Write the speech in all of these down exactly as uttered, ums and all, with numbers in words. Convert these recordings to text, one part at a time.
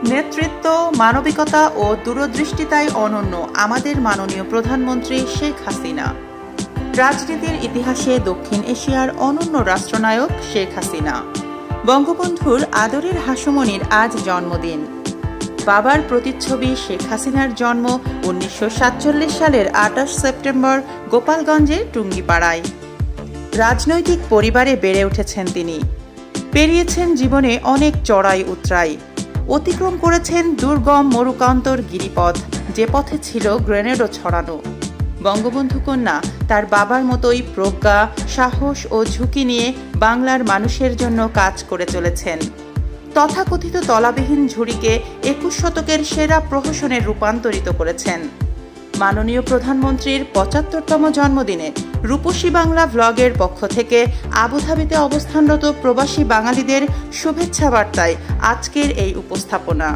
নেতৃত্ব, মানবিকতা ও দূরদৃষ্টিতায় অনন্য আমাদের মাননীয় প্রধানমন্ত্রী শেখ হাসিনা। রাজনীতির ইতিহাসে দক্ষিণ এশিয়ার অনন্য রাষ্ট্রনায়ক শেখ হাসিনা। বঙ্গবন্ধুর আদরের হাসুমনির আজ জন্মদিন। বাবার প্রতিচ্ছবি শেখ হাসিনার জন্ম উনিশশো সাতচল্লিশ সালের আঠাশ সেপ্টেম্বর গোপালগঞ্জের টুঙ্গিপাড়ায়। রাজনৈতিক পরিবারে বেড়ে উঠেছেন তিনি। পেরিয়েছেন জীবনে অনেক চড়াই উতরাই। অতিক্রম করেছেন দুর্গম মরুকান্তর গিরিপথ, যে পথে ছিল গ্রেনেডও ছড়ানো। বঙ্গবন্ধু কন্যা তার বাবার মতোই প্রজ্ঞা, সাহস ও ঝুঁকি নিয়ে বাংলার মানুষের জন্য কাজ করে চলেছেন। তথাকথিত তলাবিহীন ঝুড়িকে একুশ শতকের সেরা প্রহসনে রূপান্তরিত করেছেন। মাননীয় প্রধানমন্ত্রীর পঁচাত্তরতম জন্মদিনে রূপসী বাংলা ভ্লগের পক্ষ থেকে আবুধাবিতে অবস্থানরত প্রবাসী বাঙালিদের শুভেচ্ছা বার্তায় আজকের এই উপস্থাপনা।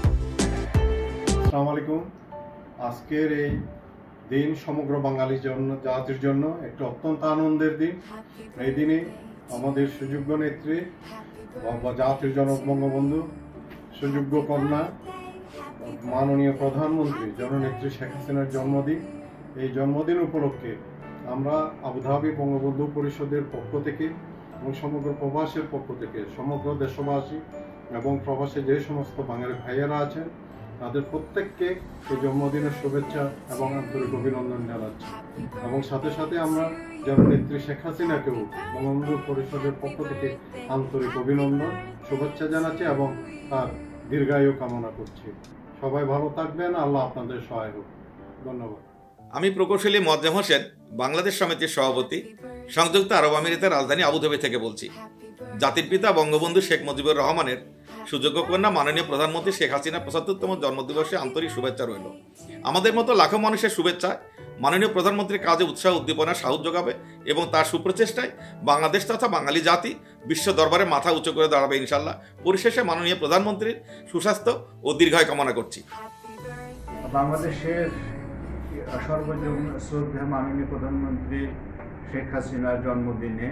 আসসালামু আলাইকুম। আজকের এই দিন সমগ্র বাঙালির জন্য, জাতির জন্য একটি অত্যন্ত আনন্দের দিন। এই দিনে আমাদের সুযোগ্য নেত্রী, জাতির জনক বঙ্গবন্ধু, সুযোগ্য কন্যা মাননীয় প্রধানমন্ত্রী জননেত্রী শেখ হাসিনার জন্মদিন। এই জন্মদিন উপলক্ষে আমরা আবুধাবি বঙ্গবন্ধু পরিষদের পক্ষ থেকে এবং সমগ্র প্রবাসের পক্ষ থেকে সমগ্র দেশবাসী এবং প্রবাসে যে সমস্ত বাঙালি ভাইয়েরা আছেন তাদের প্রত্যেককে এই জন্মদিনের শুভেচ্ছা এবং আন্তরিক অভিনন্দন জানাচ্ছি। এবং সাথে সাথে আমরা জননেত্রী শেখ হাসিনাকেও বঙ্গবন্ধু পরিষদের পক্ষ থেকে আন্তরিক অভিনন্দন, শুভেচ্ছা জানাচ্ছি এবং তার দীর্ঘায়ু কামনা করছি। সবাই ভালো থাকবেন, আল্লাহ আপনাদের সহায় হোক। ধন্যবাদ। আমি প্রকৌশলী মোয়াজ্জেম হোসেন, বাংলাদেশ সমিতির সভাপতি, সংযুক্ত আরব আমিরাতের রাজধানী আবুধাবি থেকে বলছি। জাতির পিতা বঙ্গবন্ধু শেখ মুজিবুর রহমানের সুযোগ্য কন্যা মাননীয় প্রধানমন্ত্রী শেখ হাসিনা পঁচাত্তরতম জন্মদিবসে আন্তরিক শুভেচ্ছা রইল। আমাদের মতো লাখো মানুষের শুভেচ্ছায় মাননীয় প্রধানমন্ত্রীর কাজে উৎসাহ উদ্দীপনা সাহস যোগাবে এবং তার সুপ্রচেষ্টায় বাংলাদেশ তথা বাঙালি জাতি বিশ্ব দরবারে মাথা উঁচু করে দাঁড়াবে ইনশাল্লাহ। পরিশেষে মাননীয় প্রধানমন্ত্রীর সুস্বাস্থ্য ও দীর্ঘায়ু কামনা করছি। বাংলাদেশের সর্বজন শ্রদ্ধেয় মাননীয় প্রধানমন্ত্রী শেখ হাসিনার জন্মদিনে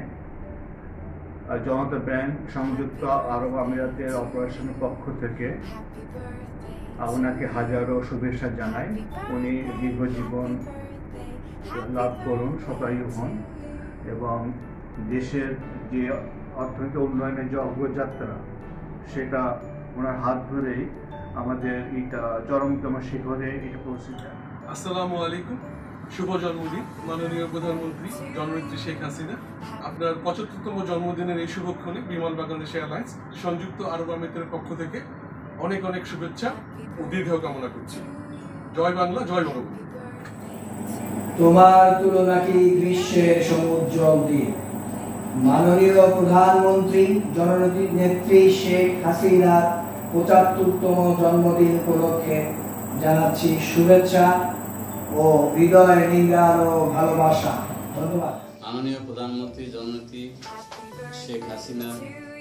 জনতা ব্যাংক সংযুক্ত আরব আমিরাতের অপারেশনের পক্ষ থেকে ওনাকে হাজারো শুভেচ্ছা জানাই। উনি দীর্ঘজীবন লাভ করুন, শতায়ু হন এবং দেশের যে অর্থনৈতিক উন্নয়নের যে অগ্রযাত্রা সেটা ওনার হাত ধরেই আমাদের এটা চরমতম শিখরে এটা পৌঁছেছে। আসসালামু আলাইকুম। শুভ জন্মদিন মাননীয় প্রধানমন্ত্রী জননেত্রী শেখ হাসিনা। আপনার পঁচাত্তরতম জন্মদিনের এই শুভক্ষণে বিমান বাংলাদেশ এয়ারলাইন্স সংযুক্ত আরব আমিরাতের পক্ষ থেকে অনেক অনেক শুভেচ্ছা ও দীর্ঘায়ু কামনা করছি। জয় বাংলা, জয় বঙ্গবন্ধু। তোমার তুলনা কি গ্রীষ্মের সমুজ্জ্বল দিন। মাননীয় প্রধানমন্ত্রী জননেত্রী শেখ হাসিনার পঁচাত্তরতম জন্মদিন উপলক্ষে জানাচ্ছি শুভেচ্ছা ও হৃদয় নিংড়ানো ভালোবাসা। ধন্যবাদ। মাননীয় প্রধানমন্ত্রী জননেত্রী শেখ হাসিনার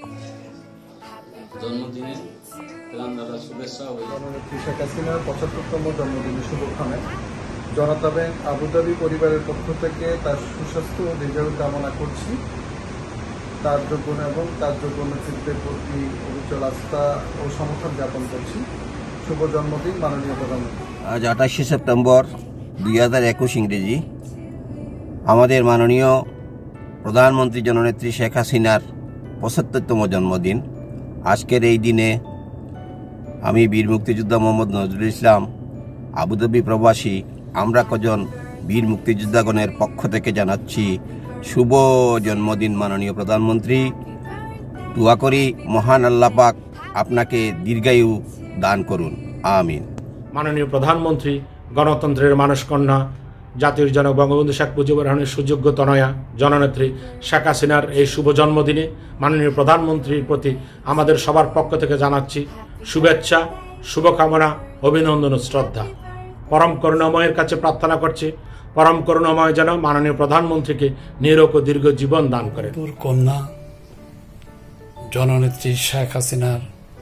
জন্মদিনে প্রধান দাদা শুভেচ্ছা ও জননেত্রী শেখ হাসিনার পঁচাত্তরতম জন্মদিনের শুভকামনায় জনতা ব্যাংক আবুধাবি পরিবারের পক্ষ থেকে তার সুস্বাস্থ্য ও দীর্ঘায়ু কামনা করছি। তার যোগ্য এবং তার যোগ্য নেতৃত্বের প্রতি অবিচল আস্থা ও সমর্থন জ্ঞাপন করছি। শুভ জন্মদিন মাননীয় প্রধানমন্ত্রী। আজ আঠাশে সেপ্টেম্বর দুই হাজার একুশ ইংরেজি আমাদের মাননীয় প্রধানমন্ত্রী জননেত্রী শেখ হাসিনার পঁচাত্তরতম জন্মদিন। আজকের এই দিনে আমি বীর মুক্তিযোদ্ধা মোহাম্মদ নজরুল ইসলাম, আবুধাবি প্রবাসী, আমরা কজন বীর মুক্তিযোদ্ধাগণের পক্ষ থেকে জানাচ্ছি শুভ জন্মদিন মাননীয় প্রধানমন্ত্রী। দোয়া করি মহান আল্লাহ পাক আপনাকে দীর্ঘায়ু দান করুন, আমিন। মাননীয় প্রধানমন্ত্রী, গণতন্ত্রের মানসকন্যা, জাতির জনক বঙ্গবন্ধু শেখ মুজিবুর রহমানের সুযোগ্য তনয়া জননেত্রী শেখ হাসিনার এই শুভ জন্মদিনে মাননীয় প্রধানমন্ত্রীর প্রতি আমাদের সবার পক্ষ থেকে জানাচ্ছি শুভেচ্ছা, শুভকামনা, অভিনন্দন ও শ্রদ্ধা। পরম করুণাময়ের কাছে প্রার্থনা করছি পরম করুণাময় যেন মাননীয় প্রধানমন্ত্রীকে নিরোগ ও দীর্ঘ জীবন দান করে। কন্যা জননেত্রী শেখ হাসিনার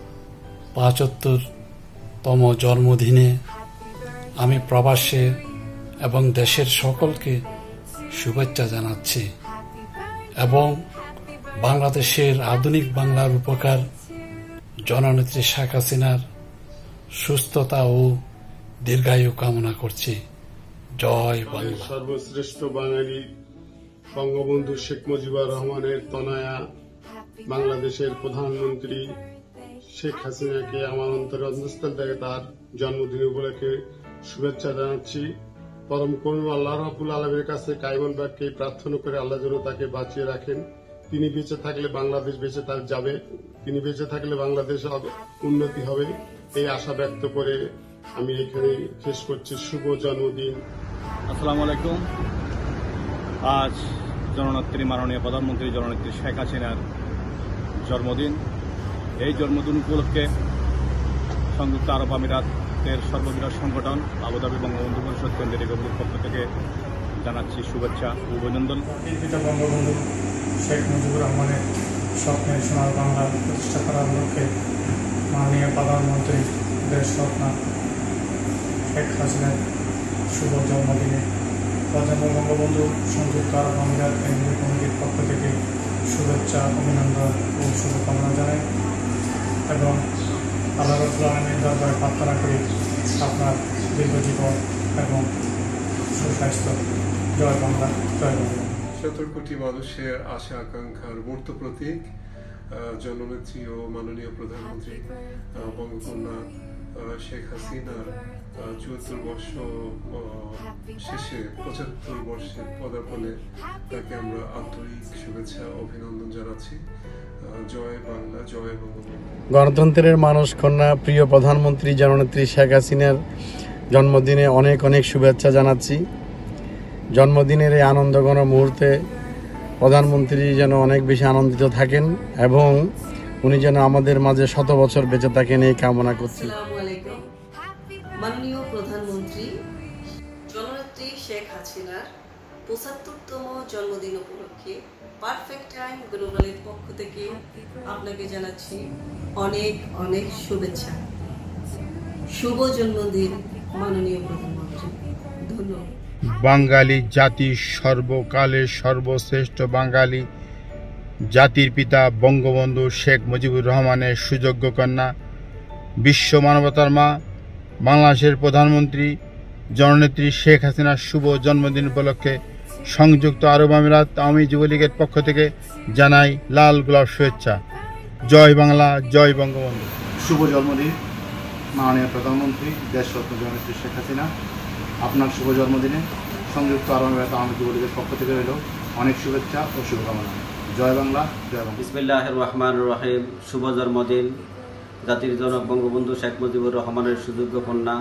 পঁচাত্তরতম জন্মদিনে আমি প্রবাসে এবং দেশের সকলকে শুভেচ্ছা জানাচ্ছি এবং বাংলাদেশের আধুনিক বাংলার উপকার জননেত্রী শেখ হাসিনার সুস্থতা ও দীর্ঘায়ু কামনা করছি। জয় বাংলা। সর্বশ্রেষ্ঠ বাঙালি বঙ্গবন্ধু শেখ মুজিবুর রহমানের তনয়া বাংলাদেশের প্রধানমন্ত্রী শেখ হাসিনাকে আমার অন্তরের অন্তঃস্থল থেকে তার জন্মদিন উপলক্ষে শুভেচ্ছা জানাচ্ছি। পরম করুণ আল্লাহ রাব্বুল আলামিনের কাছে কায়মন বাক্যে প্রার্থনা করে আল্লাহ যেন তাকে বাঁচিয়ে রাখেন। তিনি বেঁচে থাকলে বাংলাদেশ বেঁচে তার যাবে, তিনি বেঁচে থাকলে বাংলাদেশ উন্নতি হবে, এই আশা ব্যক্ত করে আমি এখানে শেষ করছি। শুভ জন্মদিন। আসসালামু আলাইকুম। আজ জননেত্রী মাননীয় প্রধানমন্ত্রী জননেত্রী শেখ হাসিনার জন্মদিন। এই জন্মদিন উপলক্ষে সংযুক্ত আরব আমিরাতের সর্ববৃহৎ সংগঠন আবুধাবি বঙ্গবন্ধু পরিষদ কেন্দ্রীয় কমিটির পক্ষ থেকে জানাচ্ছি শুভেচ্ছা ও অভিনন্দন। বঙ্গবন্ধু শেখ মুজিবুর রহমানের স্বপ্নের সোনার বাংলা প্রতিষ্ঠা করার লক্ষ্যে মাননীয় প্রধানমন্ত্রী দেশ স্বপ্ন শেখ হাসিনার শুভ জন্মদিনে প্রজন্ম বঙ্গবন্ধু সংযুক্ত আরব আমিরাত কেন্দ্রীয় কমিটির পক্ষ থেকে শুভেচ্ছা, অভিনন্দন ও শুভকামনা জানাই এবং আল্লাহ রাব্বুল আলামিনের দরবারে প্রার্থনা করি আপনার দীর্ঘজীবন এবং সুস্বাস্থ্য। জয় বাংলা, জয় বাংলা। সতেরো কোটি মানুষের আশা আকাঙ্ক্ষার মূর্ত প্রতীক জননেত্রী ও মাননীয় প্রধানমন্ত্রী বঙ্গকন্যা শেখ হাসিনার চুয়াত্তর বর্ষ শেষে পঁচাত্তর বর্ষের পদার্পণে তাকে আমরা আন্তরিক শুভেচ্ছা অভিনন্দন জানাচ্ছি। জয় বাংলা, জয় বঙ্গবন্ধু। গণতন্ত্রের মানুষ কন্যা প্রিয় প্রধানমন্ত্রী জননেত্রী শেখ হাসিনার জন্মদিনে অনেক অনেক শুভেচ্ছা জানাচ্ছি। জন্মদিনের এই আনন্দঘন মুহূর্তে প্রধানমন্ত্রী যেন অনেক বেশি আনন্দিত থাকেন এবং উনি যেন আমাদের মাঝে শত বছর বেঁচে থাকেন এই কামনা করছি। আসসালামু আলাইকুম। মাননীয় প্রধানমন্ত্রী জননেত্রী শেখ হাসিনার পঁচাত্তরতম জন্মদিন উপলক্ষে পারফেক্ট টাইম গ্লোবালের পক্ষ থেকে আপনাকে জানাচ্ছি অনেক অনেক শুভেচ্ছা। শুভ জন্মদিন মাননীয় প্রধানমন্ত্রী। ধন্যবাদ। বাঙালি জাতি সর্বকালের সর্বশ্রেষ্ঠ বাঙালি জাতির পিতা বঙ্গবন্ধু শেখ মুজিবুর রহমানের সুযোগ্য কন্যা, বিশ্ব মানবতার মা, বাংলাদেশের প্রধানমন্ত্রী জননেত্রী শেখ হাসিনার শুভ জন্মদিন উপলক্ষে সংযুক্ত আরব আমিরাত আওয়ামী যুবলীগের পক্ষ থেকে জানাই লাল গোলাপ শুভেচ্ছা। জয় বাংলা, জয় বঙ্গবন্ধু। শুভ জন্মদিন মাননীয় প্রধানমন্ত্রী দেশরত্ন জননেত্রী শেখ হাসিনা। আপনার শুভ জন্মদিনে সংযুক্ত আরব আমিরাত আওয়ামী যুবলীগের পক্ষ থেকে রইল অনেক শুভেচ্ছা ও শুভকামনা। জয় বাংলা, জয় বাংলা। বিসমিল্লাহির রহমানির রহিম। শুভ জন্মদিন জাতির জনক বঙ্গবন্ধু শেখ মুজিবুর রহমানের সুযোগ্য কন্যা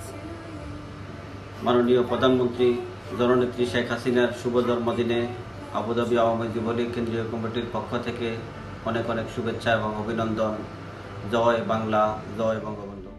মাননীয় প্রধানমন্ত্রী জননেত্রী শেখ হাসিনার শুভ জন্মদিনে আবুধাবি আওয়ামী যুবলীগ কেন্দ্রীয় কমিটির পক্ষ থেকে অনেক অনেক শুভেচ্ছা এবং অভিনন্দন। জয় বাংলা, জয় বঙ্গবন্ধু।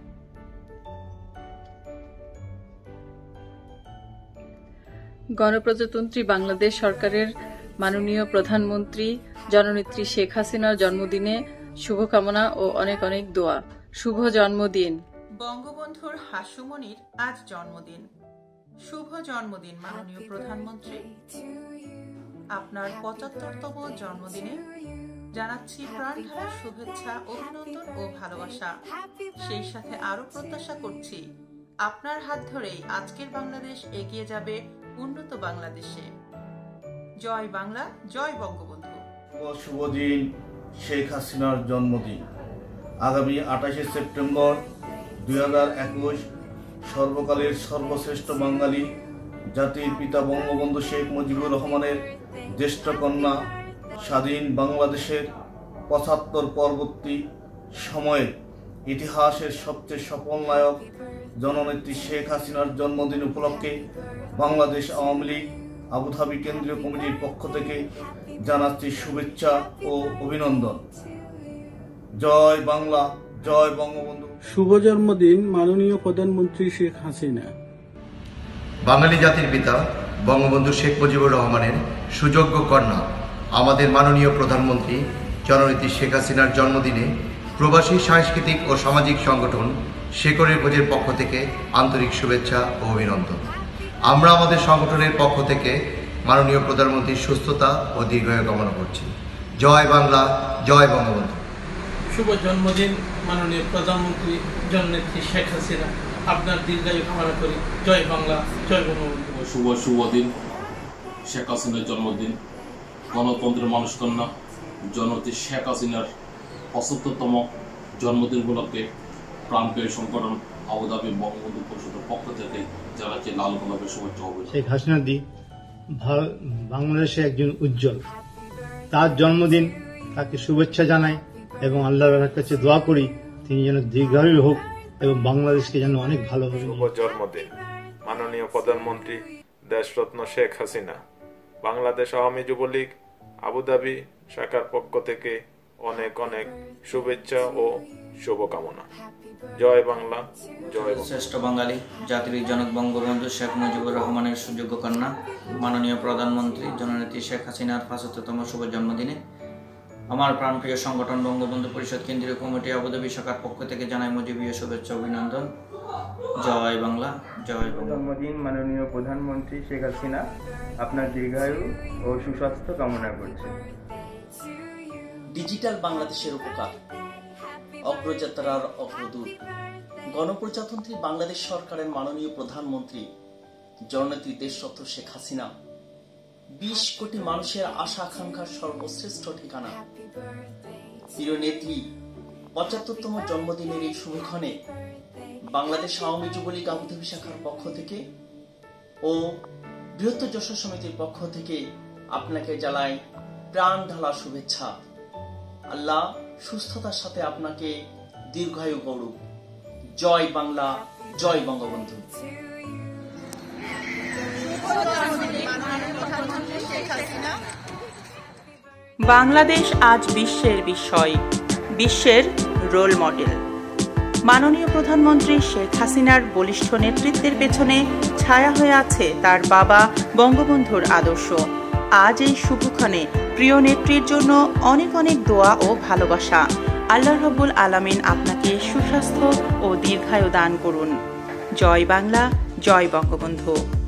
গণপ্রজাতন্ত্রী বাংলাদেশ সরকারের মাননীয় প্রধানমন্ত্রী জননেত্রী শেখ হাসিনার জন্মদিনে শুভকামনা ও অনেক অনেক দোয়া। শুভ জন্মদিন। বঙ্গবন্ধুর হাস্যমণির আজ জন্মদিন। শুভ জন্মদিন মাননীয় প্রধানমন্ত্রী। আপনার পঁচাত্তরতম জন্মদিনে জানাচ্ছি প্রাণঢালা শুভেচ্ছা, অভিনন্দন ও ভালোবাসা। সেই সাথে আরো প্রত্যাশা করছি আপনার হাত ধরেই আজকের বাংলাদেশ এগিয়ে যাবে উন্নত বাংলাদেশে। জয় বাংলা, জয় বঙ্গবন্ধু। শুভ দিন শেখ হাসিনার জন্মদিন। আগামী আঠাশে সেপ্টেম্বর দুই হাজার একুশ সর্বকালের সর্বশ্রেষ্ঠ বাঙালি জাতির পিতা বঙ্গবন্ধু শেখ মুজিবুর রহমানের জ্যেষ্ঠ কন্যা স্বাধীন বাংলাদেশের পঁচাত্তর পরবর্তী সময়ে ইতিহাসের সবচেয়ে সফল নায়ক জননেত্রী শেখ হাসিনার জন্মদিন উপলক্ষে বাংলাদেশ আওয়ামী লীগ আবুধাবি কেন্দ্রীয় কমিটির পক্ষ থেকে জানাচ্ছি শুভেচ্ছা ও অভিনন্দন। জয় বাংলা, জয় বঙ্গবন্ধু। শুভ জন্মদিন মাননীয় প্রধানমন্ত্রী শেখ হাসিনা। বাঙালি জাতির পিতা বঙ্গবন্ধু শেখ মুজিবুর রহমানের সুযোগ্য কন্যা আমাদের মাননীয় প্রধানমন্ত্রী জননেত্রী শেখ হাসিনার জন্মদিনে প্রবাসী সাংস্কৃতিক ও সামাজিক সংগঠন শেকরের খোঁজের পক্ষ থেকে আন্তরিক শুভেচ্ছা ও অভিনন্দন। আমরা আমাদের সংগঠনের পক্ষ থেকে মাননীয় প্রধানমন্ত্রীর সুস্থতা ও দীর্ঘায়ু কামনা করছি। জয় বাংলা, জয় বঙ্গবন্ধু। শুভ জন্মদিন মাননীয় প্রধানমন্ত্রী জননেত্রী শেখ হাসিনা। আপনার দীর্ঘায়ু কামনা করি। জয় বাংলা, জয় বঙ্গবন্ধু। শুভ শুভ দিন, শেখ হাসিনার জন্মদিন। গণতন্ত্রের মানুষকন্যা জননেত্রী শেখ হাসিনার পঁচাত্তরতম জন্মদিন উপলক্ষে প্রাণপ্রিয় সংগঠন আবুধাবি বঙ্গবন্ধু পরিষদের পক্ষ থেকে জানাচ্ছি লাল গোলাপের শুভেচ্ছা হবে। শেখ হাসিনা দি বাংলাদেশে একজন উজ্জ্বল, তার জন্মদিন, তাকে শুভেচ্ছা জানাই এবং আল্লাহর কাছে দোয়া করি তিনি যেন দীর্ঘায়ু হোক এবং বাংলাদেশকে যেন অনেক ভালোভাবে। শুভ জন্মদিন মাননীয় প্রধানমন্ত্রী দেশরত্ন শেখ হাসিনা। বাংলাদেশ আওয়ামী যুবলীগ আবুধাবি শাখার পক্ষ থেকে অনেক অনেক শুভেচ্ছা ও শুভকামনা। জয় বাংলা, জয় শ্রেষ্ঠ বাঙালি জাতির জনক বঙ্গবন্ধু শেখ মুজিবুর রহমানের সুযোগ্য কন্যা মাননীয় প্রধানমন্ত্রী জননেত্রী শেখ হাসিনার পঁচাত্তরতম শুভ জন্মদিনে আমার প্রাণপ্রিয় সংগঠন বঙ্গবন্ধু পরিষদ কেন্দ্রীয় কমিটি আবুধাবি শাখার পক্ষ থেকে জানাই মুজিবীয় শুভেচ্ছা অভিনন্দন। জয় বাংলা, জয় বাংলা। জন্মদিন মাননীয় প্রধানমন্ত্রী শেখ হাসিনা, আপনার দীর্ঘায়ু ও সুস্বাস্থ্য কামনা করছি। ডিজিটাল বাংলাদেশের উপকার, অগ্রযাত্রার অগ্রদূত, গণপ্রজাতন্ত্রী বাংলাদেশ সরকারের মাননীয় প্রধানমন্ত্রী জননেত্রী দেশরত্ন শেখ হাসিনা বিশ কোটি মানুষের আশা আকাঙ্ক্ষার সর্বশ্রেষ্ঠ ঠিকানা। প্রিয় নেত্রী পঁচাত্তরতম জন্মদিনের এই শুভক্ষণে বাংলাদেশ আওয়ামী যুবলীগ আবুধাবি শাখার পক্ষ থেকে ও বৃহত্তর যশোর সমিতির পক্ষ থেকে আপনাকে জানাই প্রাণ ঢালা শুভেচ্ছা। আল্লাহ সুস্থতার সাথে আপনাকে দীর্ঘায়ু গৌরব। জয় বাংলা, জয় বঙ্গবন্ধু। বাংলাদেশ আজ বিশ্বের বিস্ময়, বিশ্বের রোল মডেল। মাননীয় প্রধানমন্ত্রী শেখ হাসিনার বলিষ্ঠ নেতৃত্বের পেছনে ছায়া হয়ে আছে তার বাবা বঙ্গবন্ধুর আদর্শ। আজ এই শুভক্ষণে প্রিয় নেত্রীর জন্য অনেক অনেক দোয়া ও ভালোবাসা। আল্লাহ রাব্বুল আলামিন আপনাকে সুস্বাস্থ্য ও দীর্ঘায়ু দান করুন। জয় বাংলা, জয় বঙ্গবন্ধু।